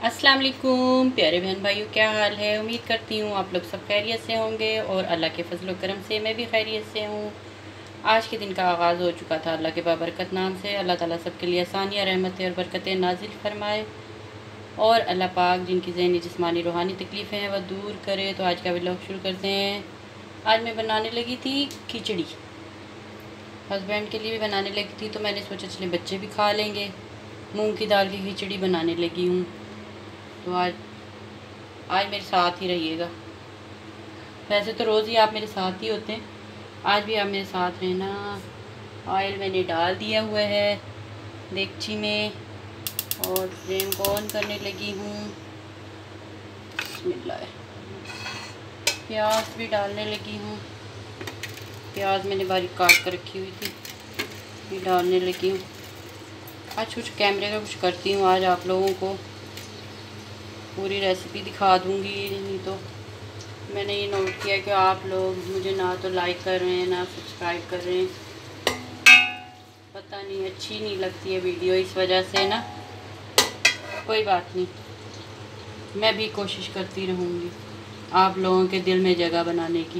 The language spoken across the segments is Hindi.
अस्सलाम वालेकुम प्यारे बहन भाइयों, क्या हाल है। उम्मीद करती हूँ आप लोग सब खैरियत से होंगे और अल्लाह के फजल व करम से मैं भी खैरियत से हूँ। आज के दिन का आगाज़ हो चुका था अल्लाह के बाबरकत नाम से। अल्लाह ताला सबके लिए आसानियाँ, रहमतें और बरकतें नाजिल फरमाए और अल्लाह पाक जिनकी ज़हनी जिस्मानी रूहानी तकलीफ़ें हैं वह दूर करे। तो आज का व्लॉग शुरू करते हैं। आज मैं बनाने लगी थी खिचड़ी, हस्बैंड के लिए भी बनाने लगी थी, तो मैंने सोचा चले बच्चे भी खा लेंगे। मूंग की दाल की खिचड़ी बनाने लगी हूँ। तो आज मेरे साथ ही रहिएगा। वैसे तो रोज़ ही आप मेरे साथ ही होते हैं, आज भी आप मेरे साथ रहना। ऑयल मैंने डाल दिया हुआ है देगची में और फ्लेम को ऑन करने लगी हूँ। बिस्मिल्लाह। प्याज भी डालने लगी हूँ। प्याज मैंने बारीक काट कर रखी हुई थी, ये डालने लगी हूँ। आज कुछ कैमरे का कुछ करती हूँ, आज आप लोगों को पूरी रेसिपी दिखा दूँगी। नहीं तो मैंने ये नोट किया कि आप लोग मुझे ना तो लाइक कर रहे हैं ना सब्सक्राइब कर रहे हैं। पता नहीं, अच्छी नहीं लगती है वीडियो इस वजह से ना। कोई बात नहीं, मैं भी कोशिश करती रहूँगी आप लोगों के दिल में जगह बनाने की।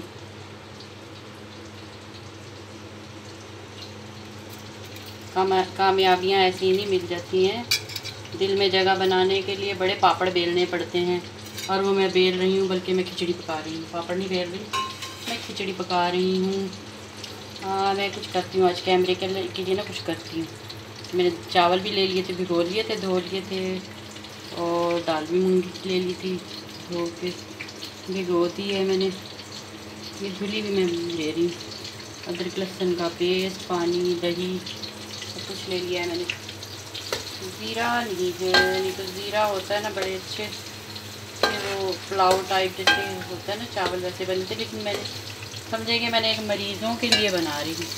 कामयाबियाँ ऐसी नहीं मिल जाती हैं। दिल में जगह बनाने के लिए बड़े पापड़ बेलने पड़ते हैं और वो मैं बेल रही हूँ, बल्कि मैं खिचड़ी पका रही हूँ। पापड़ नहीं बेल रही, मैं खिचड़ी पका रही हूँ। हाँ, मैं कुछ करती हूँ आज कैमरे के लिए ना कुछ करती हूँ। मैंने चावल भी ले लिए थे, भिगो लिए थे, धो लिए थे और दाल भी मूंगी की ले ली थी, धो के भिगो दी है मैंने। ये धुली भी मैं ले रही हूँ। अदरक लहसुन का पेस्ट, पानी, दही सब कुछ ले लिया है मैंने। ज़ीरा नहीं है, नहीं तो ज़ीरा होता है ना बड़े अच्छे वो पुलाव टाइप जैसे होता है ना, चावल वैसे बनते, लेकिन मैंने समझे कि मैंने एक मरीज़ों के लिए बना रही हूँ।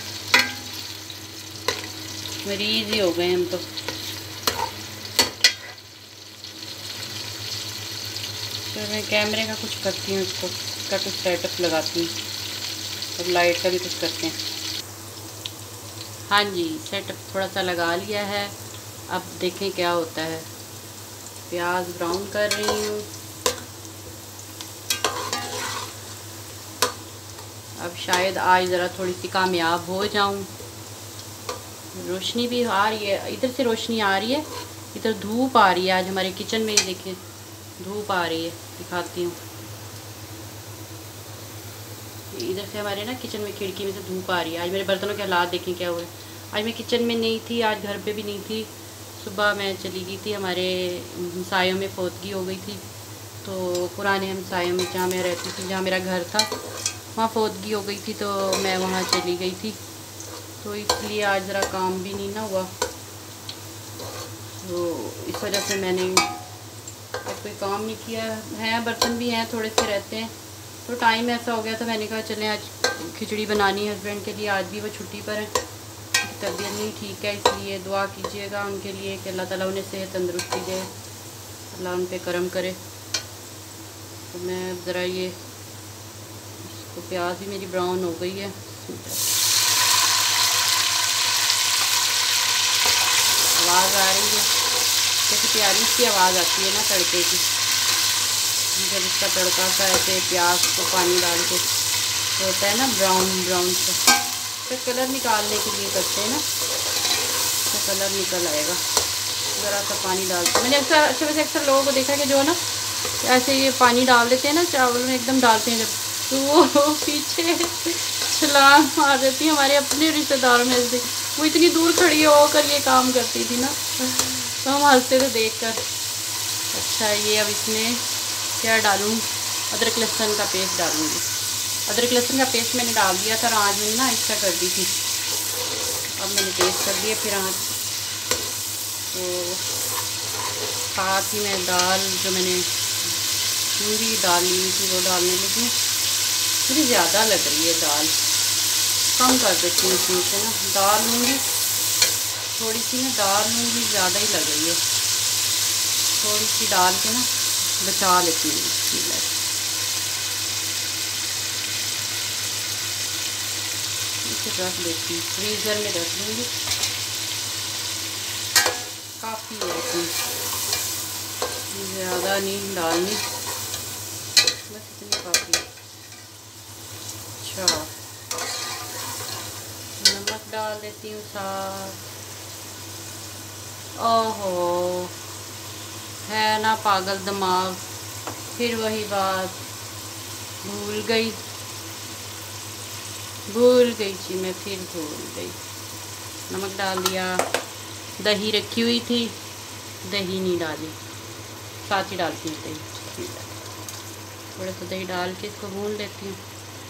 मरीज़ ही हो गए हम तो। फिर मैं कैमरे का कुछ करती हूँ, इसका कुछ सेटअप लगाती हूँ और लाइट का भी कुछ करते हैं। हाँ जी, सेटअप थोड़ा सा लगा लिया है। अब देखें क्या होता है। प्याज ब्राउन कर रही हूँ। अब शायद आज ज़रा थोड़ी सी कामयाब हो जाऊँ। रोशनी भी आ रही है, इधर से रोशनी आ रही है, इधर धूप आ रही है। आज हमारे किचन में देखिए धूप आ रही है, दिखाती हूँ। इधर से हमारे ना किचन में खिड़की में से धूप आ रही है। आज मेरे बर्तनों के हालात देखें क्या हुए। आज मैं किचन में नहीं थी, आज घर पे भी नहीं थी। सुबह मैं चली गई थी, हमारे हमसायों में फौतगी हो गई थी। तो पुराने हमसायों में जहाँ मैं रहती थी, जहाँ मेरा घर था, वहाँ फौतगी हो गई थी, तो मैं वहाँ चली गई थी। तो इसलिए आज ज़रा काम भी नहीं ना हुआ, तो इस वजह से मैंने कोई काम नहीं किया है। बर्तन भी हैं, थोड़े से रहते हैं। तो टाइम ऐसा हो गया, तो मैंने कहा चलें आज खिचड़ी बनानी है हस्बैंड के लिए। आज भी वो छुट्टी पर है, तबीयत नहीं ठीक है, इसलिए दुआ कीजिएगा उनके लिए कि अल्लाह ताला उन्हें सेहत तंदुरुस्ती दे, अल्लाह उन पे करम करे। तो मैं ज़रा ये इसको, प्याज भी मेरी ब्राउन हो गई है। आवाज़ आ रही है, कैसी प्यारी सी आवाज़ आती है ना तड़के की, जब इसका तड़का सा ऐसे प्याज को पानी डाल के होता है ना ब्राउन ब्राउन सा। तो कलर निकालने के लिए करते हैं ना, तो कलर निकल आएगा। ज़रा सा पानी डालते, मैंने अक्सर लोगों को देखा कि जो ना ऐसे ये पानी डाल देते हैं ना चावल में, एकदम डालते हैं जब, तो वो पीछे छलांग मार देती है। हमारे अपने रिश्तेदारों में से वो इतनी दूर खड़ी होकर ये काम करती थी ना, तो हम हंसते थे देख कर। अच्छा, ये अब इसमें क्या डालूँ, अदरक लहसुन का पेस्ट डालूँगी। अदरक लहसुन का पेस्ट मैंने डाल दिया था, आज मैंने ना एक्स्ट्रा कर दी थी, अब मैंने पेस्ट कर दिया फिर आज। तो साथ ही मैं दाल जो मैंने मूंगी दाल ली थी वो डालने लगी। मुझे ज़्यादा लग रही है दाल, कम कर देती हूँ इसमें से ना। दाल लूँगी थोड़ी सी ना, दाल लूँगी ज़्यादा ही लग रही है, थोड़ी सी डाल के ना बचा लेती हूँ। इसे रख देती हूँ, फ्रीज़र में रख दूँगी, काफ़ी है इसमें। ज़्यादा नहीं डालनी, बस इतनी काफ़ी। अच्छा, नमक डाल देती हूँ साथ। ओहो, है ना पागल दिमाग, फिर वही बात, भूल गई जी मैं, फिर भूल गई। नमक डाल दिया, दही रखी हुई थी, दही नहीं डाली, साथ ही डालती हूँ दही। थोड़ा सा दही डाल के इसको भून लेती हूँ।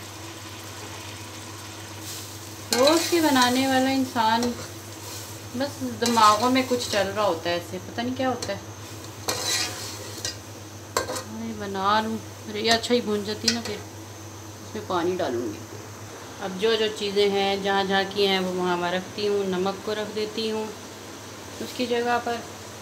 रोज़ की बनाने वाला इंसान, बस दिमागों में कुछ चल रहा होता है ऐसे, पता नहीं क्या होता है। बना लूँ, अरे ये अच्छा ही भून जाती है ना, फिर उसमें पानी डालूँगी। अब जो जो चीज़ें हैं जहाँ जहाँ की हैं वो वहाँ वहाँ रखती हूँ। नमक को रख देती हूँ उसकी जगह पर,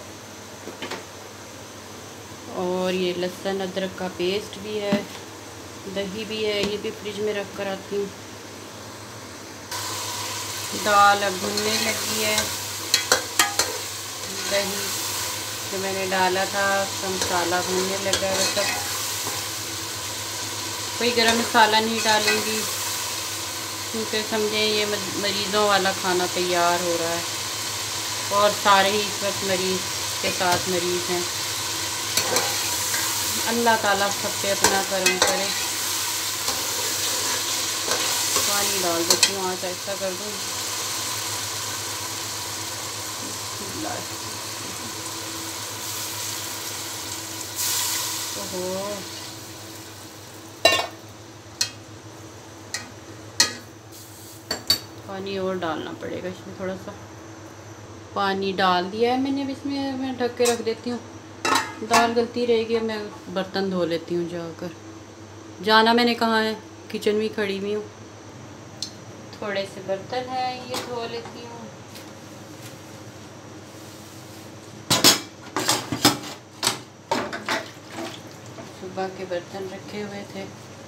और ये लहसुन अदरक का पेस्ट भी है, दही भी है, ये भी फ्रिज में रख कर आती हूँ। दाल अब भुनने लगी है, दही जो मैंने डाला था उसका मसाला भुनने लगा है। सब कोई गरम मसाला नहीं डालूँगी क्योंकि समझें ये मरीज़ों वाला खाना तैयार हो रहा है, और सारे ही इस वक्त मरीज़ के साथ मरीज़ हैं। अल्लाह ताला सब पे अपना करम करे। पानी डाल देती हूँ, आँच ऐसा कर दूँ। ओहो, पानी और डालना पड़ेगा इसमें, थोड़ा सा पानी डाल दिया है मैंने। अब इसमें मैं ढक के रख देती हूँ, दाल गलती रहेगी। मैं बर्तन धो लेती हूँ जाकर, जाना मैंने कहाँ है, किचन में खड़ी हुई हूँ। थोड़े से बर्तन हैं ये धो लेती हूँ। सुबह के बर्तन रखे हुए थे।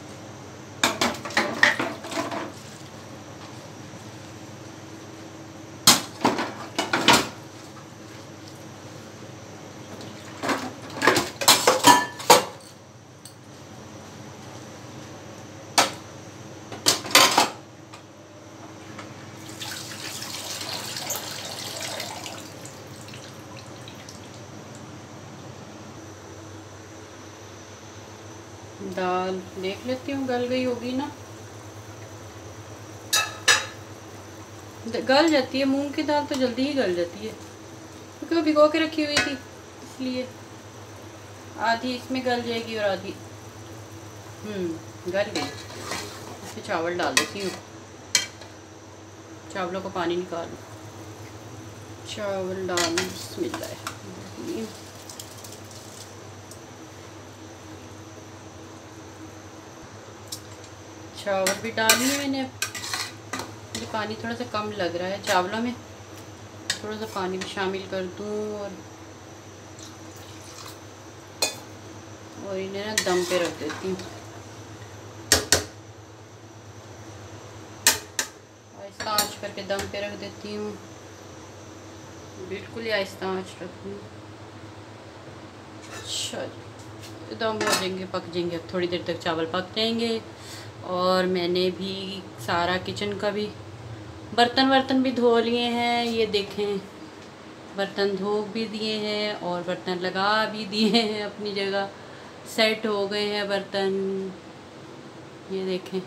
दाल देख लेती हूँ गल गई होगी ना, गल जाती है। मूंग की दाल तो जल्दी ही गल जाती है क्योंकि वो भिगो के रखी हुई थी, इसलिए आधी इसमें गल जाएगी और आधी गल गई। इसमें चावल डाल देती हूँ, चावलों को पानी निकाल, चावल डाल, बिस्मिल्लाह। चावल भी डाली है मैंने। मुझे पानी थोड़ा सा कम लग रहा है चावलों में, थोड़ा सा पानी भी शामिल कर दूँ और इन्हें ना दम पे रख देती हूँ। आहिस्ता आंच करके दम पे रख देती हूँ, बिल्कुल ही आहिस्ता आंच रखूँ। अच्छा, दम हो जाएंगे, पक जाएंगे। अब थोड़ी देर तक चावल पक जाएंगे। और मैंने भी सारा किचन का भी बर्तन भी धो लिए हैं। ये देखें, बर्तन धो भी दिए हैं और बर्तन लगा भी दिए हैं, अपनी जगह सेट हो गए हैं बर्तन। ये देखें,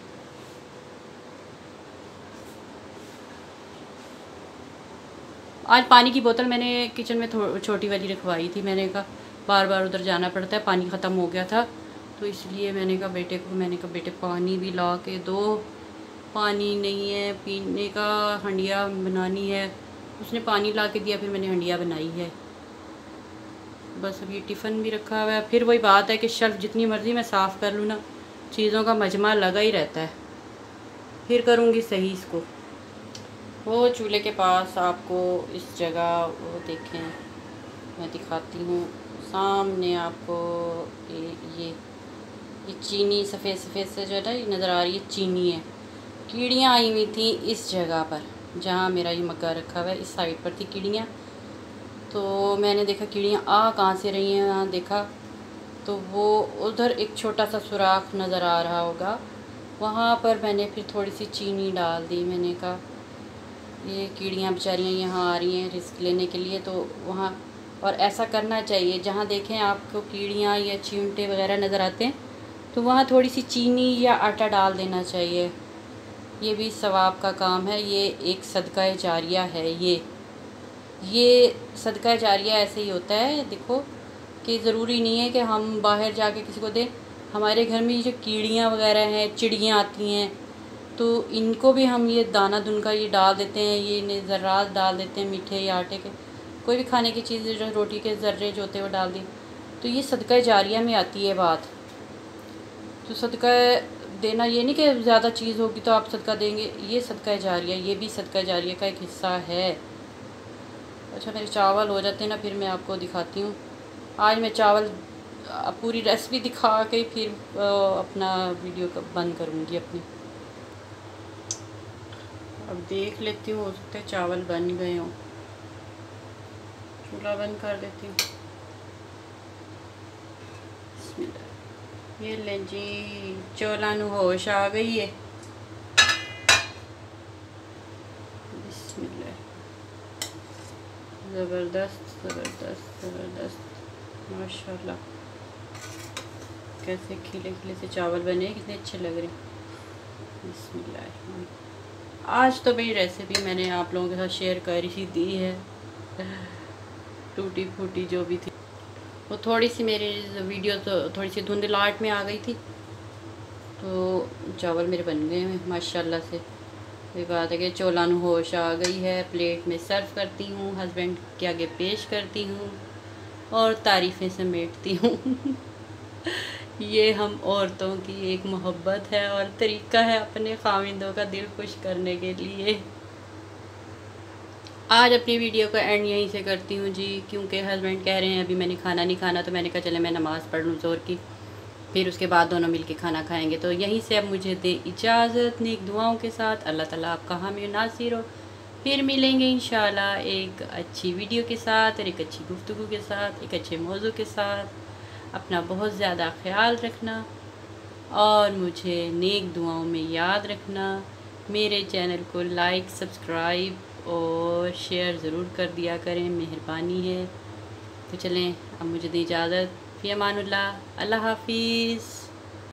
आज पानी की बोतल मैंने किचन में छोटी वाली रखवाई थी। मैंने कहा बार बार उधर जाना पड़ता है, पानी ख़त्म हो गया था तो इसलिए मैंने कहा बेटे पानी भी ला के दो। पानी नहीं है पीने का, हंडिया बनानी है। उसने पानी ला के दिया, फिर मैंने हंडिया बनाई है। बस अभी टिफ़िन भी रखा हुआ है। फिर वही बात है कि शेल्फ़ जितनी मर्ज़ी मैं साफ़ कर लूँ ना, चीज़ों का मजमा लगा ही रहता है। फिर करूँगी सही इसको। वो चूल्हे के पास आपको इस जगह वो देखें, मैं दिखाती हूँ सामने आपको। ये चीनी सफ़ेद सफ़ेद से जो है ना, ये नज़र आ रही है, चीनी है। कीड़ियाँ आई हुई थी इस जगह पर जहाँ मेरा ये मग्गा रखा हुआ है, इस साइड पर थी कीड़ियाँ। तो मैंने देखा कीड़ियाँ आ कहाँ से रही हैं, यहाँ देखा तो वो उधर एक छोटा सा सुराख नज़र आ रहा होगा, वहाँ पर मैंने फिर थोड़ी सी चीनी डाल दी। मैंने कहा ये कीड़ियाँ बेचारियाँ यहाँ आ रही हैं रिस्क लेने के लिए, तो वहाँ और ऐसा करना चाहिए जहाँ देखें आपको कीड़ियाँ या चींटे वगैरह नज़र आते हैं तो वहाँ थोड़ी सी चीनी या आटा डाल देना चाहिए। ये भी सवाब का काम है, ये एक सदका जारिया है। ये सदका जारिया ऐसे ही होता है, देखो कि ज़रूरी नहीं है कि हम बाहर जाके किसी को दें। हमारे घर में ये जो कीड़ियाँ वगैरह हैं, चिड़ियाँ आती हैं, तो इनको भी हम ये दाना दुनका ये डाल देते हैं, ये ज़र्रात डाल देते हैं मीठे या आटे के, कोई भी खाने की चीज़ जो रोटी के ज़र्रे जो होते हैं वो डाल दी, तो ये सदका जारिया में आती है बात। तो सदका देना ये नहीं कि ज़्यादा चीज़ होगी तो आप सदका देंगे, ये सदका जारिया, ये भी सदका जारिया का एक हिस्सा है। अच्छा मेरे चावल हो जाते हैं ना, फिर मैं आपको दिखाती हूँ। आज मैं चावल पूरी रेसिपी दिखा के फिर अपना वीडियो बंद करूँगी अपनी। अब देख लेती हूँ, हो सकता है चावल बन गए हों। चूल्हा बंद कर देती हूँ। ये ले जी, चौलां नूं होश आ गई है। बिस्मिल्लाह, ज़बरदस्त ज़बरदस्त ज़बरदस्त, माशाल्लाह। कैसे खिले खिले से चावल बने, कितने अच्छे लग रहे हैं। बिस्मिल्लाह। आज तो भाई रेसिपी मैंने आप लोगों के साथ शेयर कर ही दी है, टूटी फूटी जो भी थी। वो थोड़ी सी मेरी वीडियो तो थोड़ी सी धुंधलाहट में आ गई थी, तो चावल मेरे बन गए हैं माशाल्लाह से। ये बात है कि चौलां नूं होश आ गई है। प्लेट में सर्व करती हूँ, हस्बैंड के आगे पेश करती हूँ और तारीफ़ें समेटती हूँ। ये हम औरतों की एक मोहब्बत है और तरीका है अपने खाविंदों का दिल खुश करने के लिए। आज अपनी वीडियो का एंड यहीं से करती हूँ जी, क्योंकि हस्बैंड कह रहे हैं अभी मैंने खाना नहीं खाना, तो मैंने कहा चले मैं नमाज़ पढ़ लूँ ज़ोर की, फिर उसके बाद दोनों मिलके खाना खाएंगे। तो यहीं से अब मुझे दे इजाज़त, नेक दुआओं के साथ। अल्लाह ताला आपका हामी नासिर हो। फिर मिलेंगे इंशाल्लाह एक अच्छी वीडियो के साथ और एक अच्छी गुफ्तगू के साथ, एक अच्छे मौजू के साथ। अपना बहुत ज़्यादा ख्याल रखना और मुझे नेक दुआओं में याद रखना। मेरे चैनल को लाइक, सब्सक्राइब और शेयर ज़रूर कर दिया करें, मेहरबानी है। तो चलें अब मुझे दी इजाज़त। फ़ी अमानुल्लाह, अल्लाह हाफ़िज़।